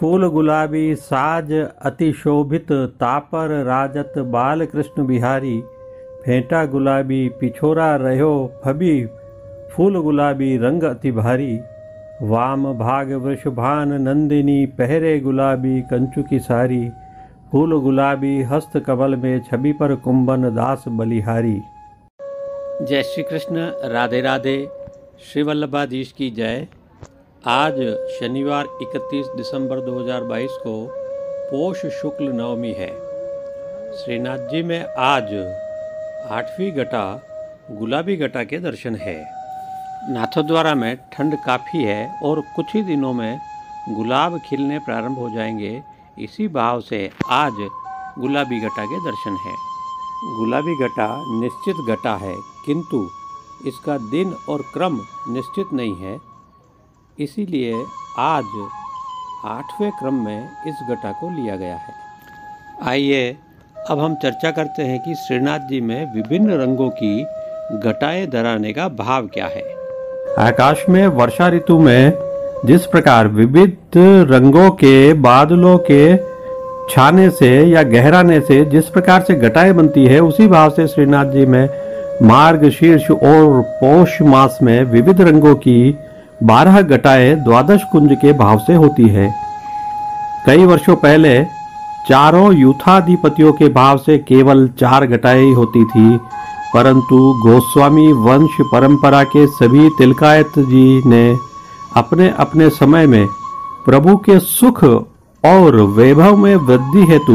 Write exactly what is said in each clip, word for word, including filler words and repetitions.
फूल गुलाबी साज अति शोभित तापर राजत बाल कृष्ण बिहारी। फेंटा गुलाबी पिछोरा रहो फबी फूल गुलाबी रंग अति भारी। वाम भाग वृषभान नंदिनी पहरे गुलाबी कंचु की सारी। फूल गुलाबी हस्त कमल में छवि पर कुंभन दास बलिहारी। जय श्री कृष्ण, राधे राधे, श्री वल्लभाधीश की जय। आज शनिवार इकतीस दिसंबर दो हज़ार बाईस को पोष शुक्ल नवमी है। श्रीनाथ जी में आज आठवीं घटा गुलाबी घटा के दर्शन है। नाथद्वारा में ठंड काफ़ी है और कुछ ही दिनों में गुलाब खिलने प्रारंभ हो जाएंगे। इसी भाव से आज गुलाबी घटा के दर्शन है। गुलाबी घटा निश्चित घटा है, किंतु इसका दिन और क्रम निश्चित नहीं है, इसीलिए आज आठवें क्रम में इस घटा को लिया गया है। आइए अब हम चर्चा करते हैं कि श्रीनाथ जी में विभिन्न रंगों की घटाएं धराने का भाव क्या है। आकाश में वर्षा ऋतु में जिस प्रकार विविध रंगों के बादलों के छाने से या गहराने से जिस प्रकार से घटाएं बनती है, उसी भाव से श्रीनाथ जी में मार्गशीर्ष और पौष मास में विविध रंगों की बारह घटाएं द्वादश कुंज के भाव से होती है। कई वर्षों पहले चारों यूथाधिपतियों के भाव से केवल चार घटाएं ही होती थी, परंतु गोस्वामी वंश परंपरा के सभी तिलकायत जी ने अपने अपने समय में प्रभु के सुख और वैभव में वृद्धि हेतु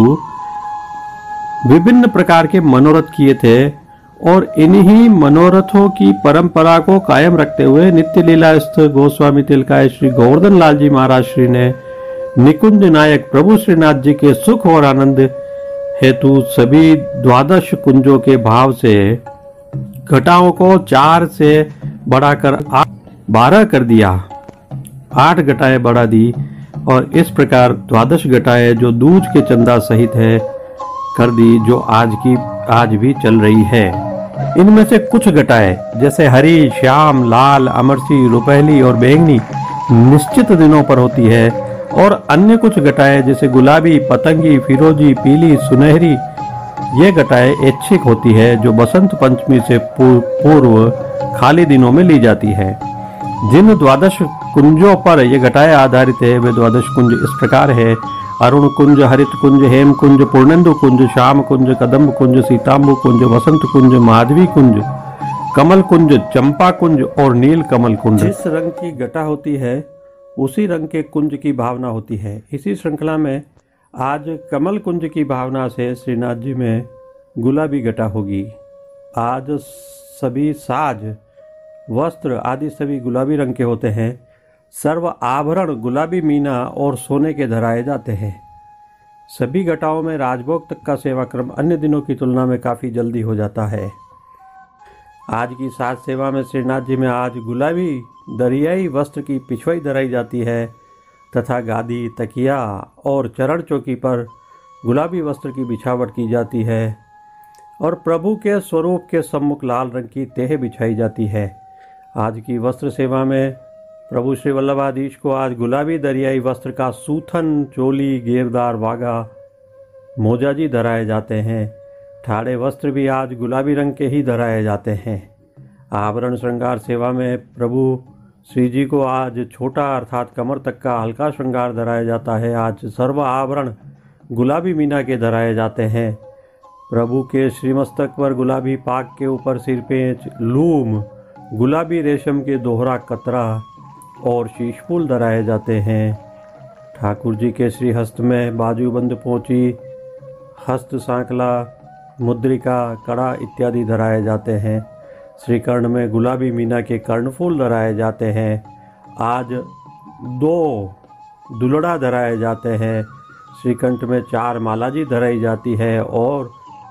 विभिन्न प्रकार के मनोरथ किए थे और इन्हीं मनोरथों की परंपरा को कायम रखते हुए नित्य लीलास्थ गोस्वामी तिलकाय श्री गोवर्धन लाल जी महाराज श्री ने निकुंज नायक प्रभु श्रीनाथ जी के सुख और आनंद हेतु सभी द्वादश कुंजों के भाव से घटाओं को चार से बढ़ाकर बारह कर दिया। आठ घटाएं बढ़ा दी और इस प्रकार द्वादश घटाएं जो दूज के चंदा सहित है कर दी, जो आज की आज भी चल रही है। इनमें से कुछ घटाएं जैसे हरी, श्याम, लाल, अमरसी, रुपहली और बैंगनी निश्चित दिनों पर होती है और अन्य कुछ घटाएं जैसे गुलाबी, पतंगी, फिरोजी, पीली, सुनहरी ये घटाएं ऐच्छिक होती है, जो बसंत पंचमी से पूर्व खाली दिनों में ली जाती है। जिन द्वादश कुंजों पर ये घटाएं आधारित है वे द्वादश कुंज इस प्रकार है: अरुण कुंज, हरित कुंज, हेम कुंज, पूर्णेंदु कुंज, श्याम कुंज, कदम्ब कुंज, सीतांबु कुंज, वसंत कुंज, माधवी कुंज, कमल कुंज, चंपा कुंज और नील कमल कुंज। जिस रंग की घटा होती है उसी रंग के कुंज की भावना होती है। इसी श्रृंखला में आज कमल कुंज की भावना से श्रीनाथ जी में गुलाबी घटा होगी। आज सभी साज, वस्त्र आदि सभी गुलाबी रंग के होते हैं। सर्व आभरण गुलाबी मीना और सोने के धराए जाते हैं। सभी घटाओं में राजभोग तक का सेवा क्रम अन्य दिनों की तुलना में काफ़ी जल्दी हो जाता है। आज की साज सेवा में श्रीनाथ जी में आज गुलाबी दरियाई वस्त्र की पिछवाई धराई जाती है तथा गादी, तकिया और चरण चौकी पर गुलाबी वस्त्र की बिछावट की जाती है और प्रभु के स्वरूप के सम्मुख लाल रंग की तेह बिछाई जाती है। आज की वस्त्र सेवा में प्रभु श्री वल्लभाधीश को आज गुलाबी दरियाई वस्त्र का सूथन, चोली, घेरदार वागा, मोजा जी धराए जाते हैं। ठाड़े वस्त्र भी आज गुलाबी रंग के ही धराए जाते हैं। आभरण श्रृंगार सेवा में प्रभु श्री जी को आज छोटा अर्थात कमर तक का हल्का श्रृंगार धराया जाता है। आज सर्व आभरण गुलाबी मीना के धराए जाते हैं। प्रभु के श्रीमस्तक पर गुलाबी पाग के ऊपर सिरपेंच, लूम, गुलाबी रेशम के दोहरा कतरा और शीशफूल धराए जाते हैं। ठाकुर जी के श्री हस्त में बाजूबंद पोंची, हस्त सांकला, मुद्रिका, कड़ा इत्यादि धराए जाते हैं। श्री कर्ण में गुलाबी मीना के कर्णफूल धराए जाते हैं। आज दो दुलड़ा धराए जाते हैं। श्रीकंठ में चार माला जी धराई जाती है और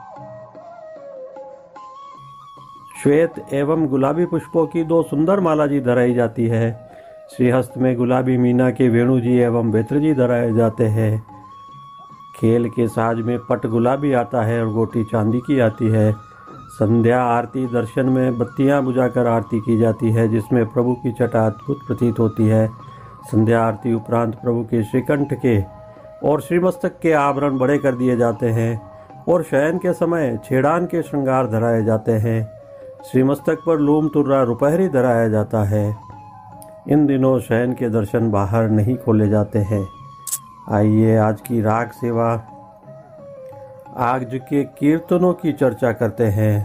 श्वेत एवं गुलाबी पुष्पों की दो सुंदर माला जी धराई जाती है। श्रीहस्त में गुलाबी मीना के वेणु जी एवं बेत्र जी धराए जाते हैं। खेल के साज में पट गुलाबी आता है और गोटी चांदी की आती है। संध्या आरती दर्शन में बत्तियां बुझाकर आरती की जाती है, जिसमें प्रभु की छटा अद्भुत प्रतीत होती है। संध्या आरती उपरांत प्रभु के श्रीकंठ के और श्रीमस्तक के आभरण बड़े कर दिए जाते हैं और शयन के समय छेड़ान के श्रृंगार धराए जाते हैं। श्रीमस्तक पर लूम तुर्रा रुपहरी धराया जाता है। इन दिनों शयन के दर्शन बाहर नहीं खोले जाते हैं। आइए आज की राग सेवा आज के कीर्तनों की चर्चा करते हैं।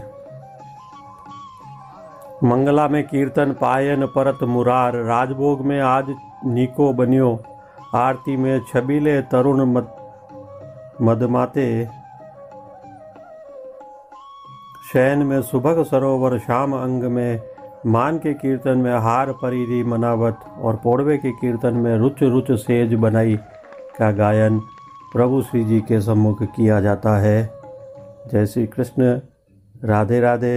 मंगला में कीर्तन पायन परत मुरार, राजभोग में आज नीको बनियो, आरती में छबीले तरुण मद मदमाते, शयन में सुभग सरोवर, शाम अंग में मान के कीर्तन में हार परिरी मनावत और पौड़वे के कीर्तन में रुच रुच सेज बनाई का गायन प्रभु श्री जी के सम्मुख किया जाता है। जय श्री कृष्ण, राधे राधे।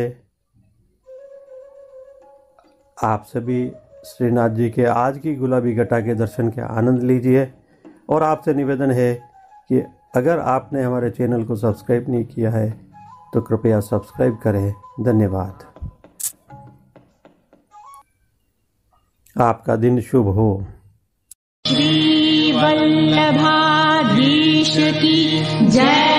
आप सभी श्रीनाथ जी के आज की गुलाबी घटा के दर्शन के आनंद लीजिए और आपसे निवेदन है कि अगर आपने हमारे चैनल को सब्सक्राइब नहीं किया है तो कृपया सब्सक्राइब करें। धन्यवाद। आपका दिन शुभ हो। श्री वल्लभाधीश की जय।